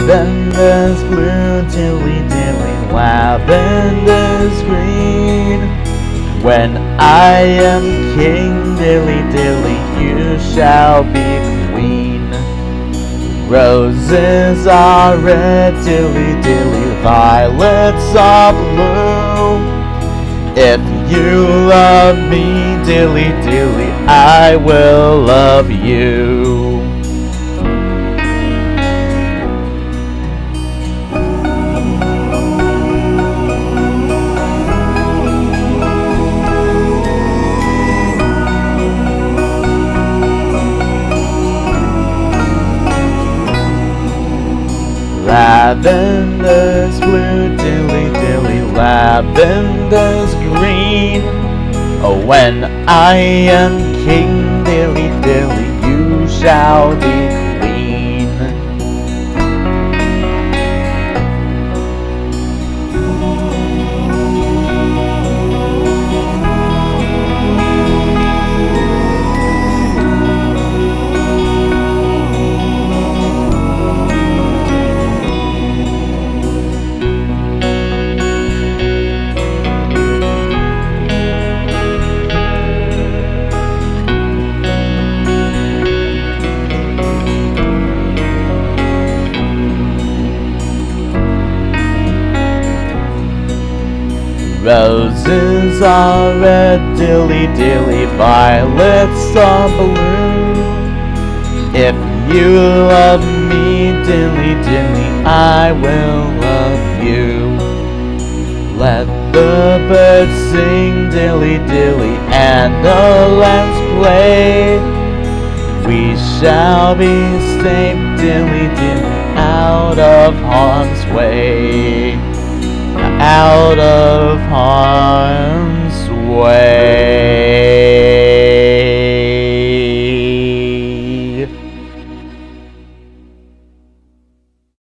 Lavenders blue, dilly dilly, lavenders green. When I am king, dilly dilly, you shall be queen. Roses are red, dilly dilly, violets are blue. If you love me, dilly dilly, I will love you. Lavenders blue, dilly dilly, lavenders green. Oh, when I am king, dilly dilly, you shall be queen. Roses are red, dilly dilly, violets are blue. If you love me, dilly dilly, I will love you. Let the birds sing, dilly dilly, and the lambs play. We shall be safe, dilly dilly, out of harm's way. Out of harm's way.